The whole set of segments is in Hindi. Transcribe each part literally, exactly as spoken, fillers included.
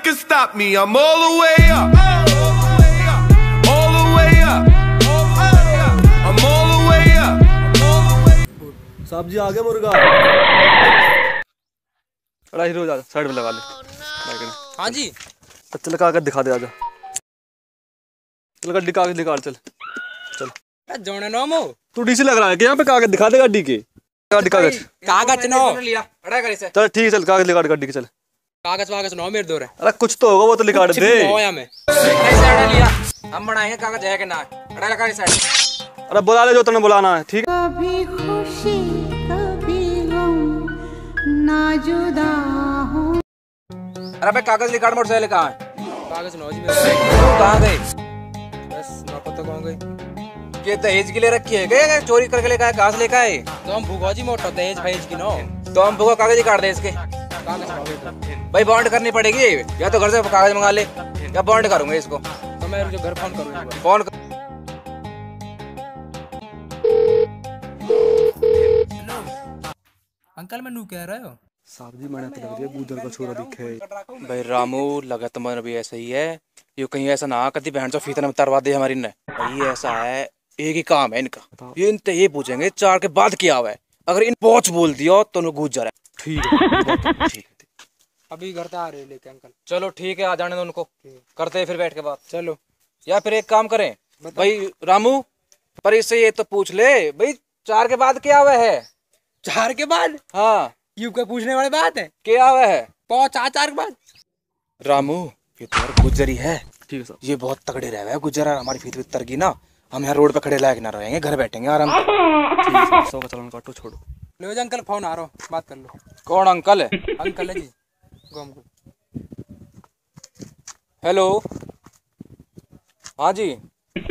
can stop me. I'm all the way up, all the way up, I'm all the way up. साहब जी आ गए मुर्गा। अरे हीरो जा साइड में लगा ले। हाँ जी चल कागज दिखा दे, आजा चल गड्डी कागज निकाल, चल चल जोड़े नो मो तू डीसी लग रहा है कि यहाँ पे कागज दिखा दे गाड़ी के, गाड़ी कागज कागज नो लिया अड़ा कर इसे। चल ठीक है, चल कागज निकाल गाड़ी के, चल कागज वागज नो मेरे दो रे। अरे कुछ तो होगा वो तो निकाल दे। होया में ऐसे अड़ा लिया हम बनाएंगे कागज है कि ना, अड़ा लगा इसे। अरे बुला ले जो तूने बुलाना है, ठीक है। कभी खुशी कभी गम ना जुदा हूँ। अरे भाई कागज निकाल, मोटरसाइकिल कहाँ है? कागज नो जी मेरे कहाँ गए? बस ना पता कहाँ गए। ये दहेज के लिए रखी है क्या? चोरी करके लेकर आए, कहाँ से लेकर आए? तो हम भूखा जी मोटा दहेज फहेज की नो, तो हम भूखा कागज ही काट दे इसके। कागज भाई बॉन्ड करनी पड़ेगी, या तो घर से कागज मंगा ले या बॉन्ड करूंगा इसको। तो मैं जो घर फोन करूंगा, फोन कर... अंकल मैं नू कह रहे हो साहब जी मैंने तो लग रही है गुजर का छोरा दिखे। भाई रामू लगा तुम्हारा भी ऐसा ही है, ये कहीं ऐसा ना कभी बहन चो फीता में तरवा दे हमारी ने। भाई ऐसा है, एक ही काम है इनका, ये इनते ये पूछेंगे चार के बाद क्या हुआ है, अगर इन पहुंच बोल दिया तो नु गुजर है। ठीक है ठीक है, अभी घर आ रहे लेके अंकल। चलो ठीक है, आ जाने दो उनको, करते हैं फिर बैठ के बात। चलो या फिर एक काम करें भाई रामू, पर इससे ये तो पूछ ले भाई चार के बाद क्या हुआ है? चार के बाद? हाँ यू के पूछने वाली बात है, क्या हुआ है? पाँच चार चार के बाद। रामू ये तो यार गुजरी है, ठीक है सर। ये बहुत तगड़े रहे हैं गुजर, हमारी फीत तर गई ना, हम यहाँ रोड पे खड़े लायक ना रहेंगे, घर बैठेंगे आराम से। ठीक है सर, सौ का चालान काटो, छोड़ो। लो जी अंकल फोन आ रहा हूँ, बात कर लो। कौन अंकल है? अंकल है जी गोम को। हेलो हाँ जी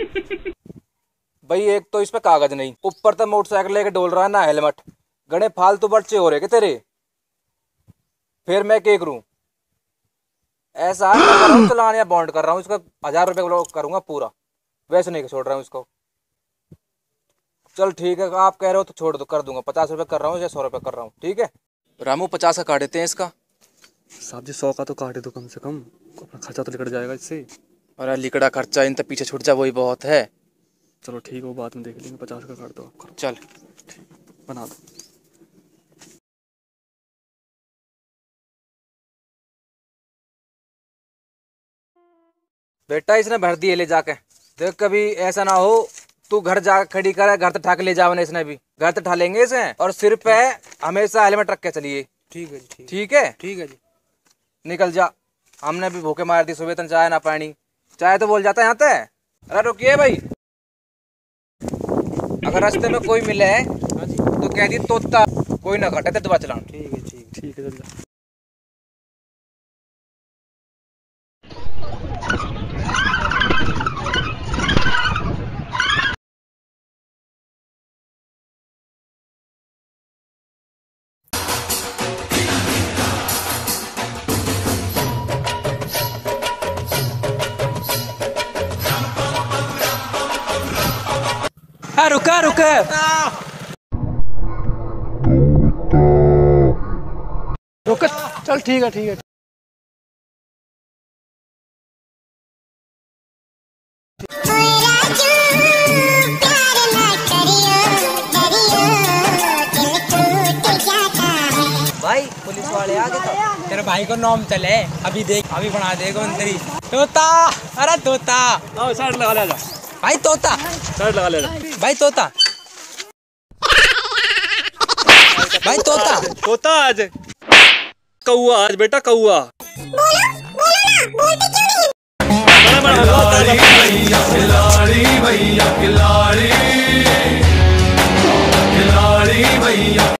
भाई, एक तो इस पे कागज नहीं, ऊपर तो मोटरसाइकिल लेके डोल रहा है ना हेलमेट, गणे फालतू बच्चे हो रहे के तेरे, फिर मैं क्या करूं? ऐसा है मैं कर रहा हूं चलान या बॉन्ड कर रहा हूँ, इसका हजार रुपये करूंगा पूरा, वैसे नहीं छोड़ रहा हूँ इसको। चल ठीक है, आप कह रहे हो तो छोड़ दो, कर दूंगा, पचास रुपये कर रहा हूँ या सौ रुपये कर रहा हूँ, ठीक है। रामू पचास का काट देते हैं इसका। साहब जी सौ का तो काटे दो कम से कम, अपना खर्चा तो निकल जाएगा इससे। अरे लिकड़ा खर्चा इन तक पीछे छूट जा वही बहुत है। चलो ठीक है, वो बात में देख लेंगे, पचास का काट दो आप, करो। चल बना दो। बेटा इसने भर दिए ले जाके, देख कभी ऐसा ना हो तू घर जा खड़ी कर, घर तक ठाके ले जावने, इसने भी घर तक ठा लेंगे इसे, और सिर पे हमेशा हेलमेट रख के चलिए। ठीक है जी, ठीक है ठीक है जी। निकल जा, हमने भी भूखे मार दी सुबह तक, चाय ना पानी, चाय तो बोल जाता है यहाँ पे। अरे रुकिए भाई, अगर रास्ते में कोई मिले तो कह दी तोता, कोई ना घटे तो दबा चलाऊं। ठीक है ठीक ठीक है, चल जा। हाँ रुका रुका रुक, चल ठीक है ठीक है। भाई पुलिस वाले आ गए, तो तेरे भाई को नाम चले अभी, देख अभी बना देगा मंत्री। तोता, अरे तोता आओ साइड लगा ले जा भाई, तोता साइड लगा ले जा भाई, तोता भाई, तोता तोता आज कौआ, आज बेटा कौआ। बोलो बोलो ना, बोलते क्यों नहीं? बड़ा बड़ा